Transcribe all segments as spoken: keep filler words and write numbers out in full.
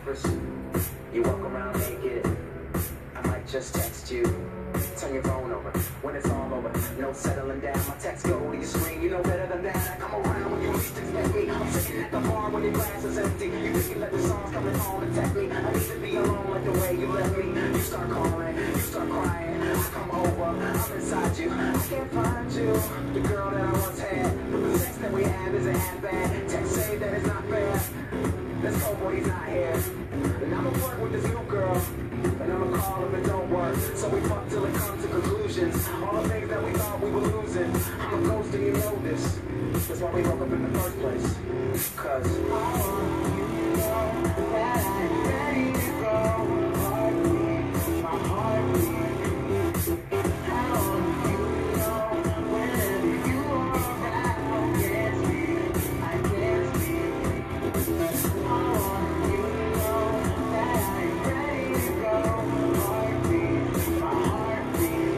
breakfast. You walk around naked. I might just text you. Turn your phone over when it's all over. No settling down. My text go to your screen. You know better than that. I come around when you least expect me. I'm sitting at the bar when your glass is empty. You think you let the songs coming home and text me. I need to be alone like the way you left me. You start calling, you start crying. I come over, I'm inside you. I can't find you. The girl that I once had. But the sex that we have isn't half bad. Text say that it's not fair. Let's go, boy, he's not here. And I'ma work with this new girl. And I'ma call him and don't work. So we fuck till it comes to conclusions. All the things that we thought we were losing. I'm a ghost and you know this. That's why we broke up in the first place. Cause I want you to know that I'm ready to go. Heartbeat, my heartbeat. I want you to know whenever you are around. Can't speak, I can't speak. I want you to know that I'm ready to go. Heartbeat, my heartbeat.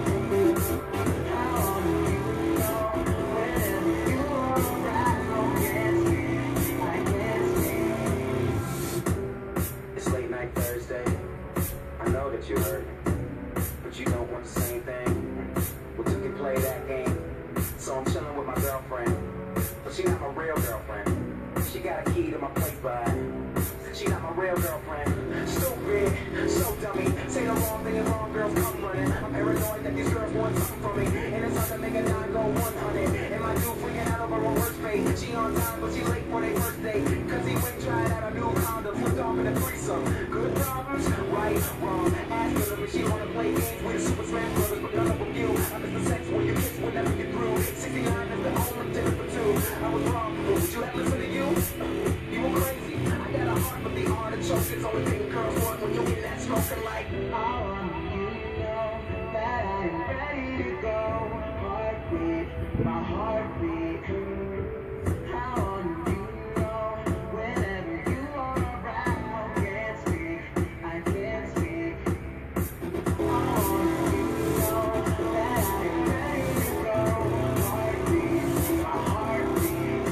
I want you to know whenever you are around. Can't speak, I can't speak. It's late night Thursday. I know that you heard me, but you don't want the same thing. Well, you can play that game. So I'm chilling with my girlfriend, but she not my real girlfriend. She got a key to my plate, but she not my real girlfriend. Stupid, so dummy. Say the wrong thing and wrong girls come running. I'm paranoid that these girls want something from me, and it's hard to make a nine go one hundred. And my dude freaking out over her worst fate. She on time, but she late for their first date. Cause he went trying out a new condom, flipped off in a threesome. Good problems, right, wrong. Ask her if she wanna play games with the Super Smash Brothers, but none of them you. I miss the sex when you kiss whenever you through. sixty-nine is the only dinner for two. I was wrong, but would you have listened to you? You were crazy. I got a heart, but the artichoke is only thing girls want when you get that smoking like. I want you to know that I'm ready to go. Heartbeat, my heartbeat. I want you to know whenever you are around. Can't speak, I can't speak. I want you to know that I'm ready to go. Heartbeat, my heartbeat.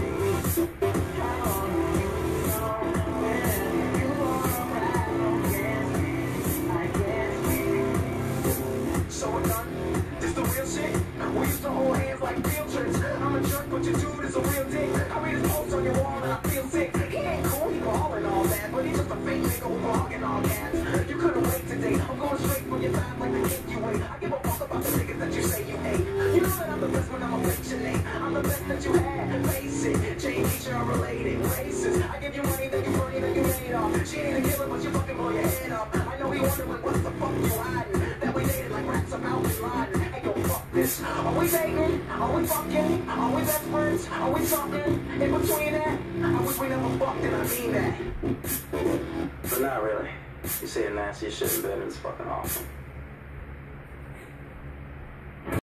I want you to know whenever you are around. Can't speak, I can't speak. So we're done. This the real shit. We used to hold hands like field trips. I'm a jerk, but your dude is a real dick. I read his post on your wall and I feel sick. He ain't cool, he ballin' all that, but he's just a fake nigga who blogging all cats. You couldn't wait today. I'm going straight for your time like the cake you ate. I give a fuck about the niggas that you say you hate. You know that I'm the best when I'm affectionate. I'm the best that you had. Face it, change each are related. Racist. I give you money, then you money, then you made off. She ain't a killer, but you fucking blow your head up. I know he wondering what the fuck you hiding. That we dated like rats about Bin Laden. Hey yo, fuck this. Are we dating? Are we fucking? Are we best friends? Are we talking? In between that? I wish we never fucked and I mean that. But not really. You say a nasty shit in bed and it's fucking awesome.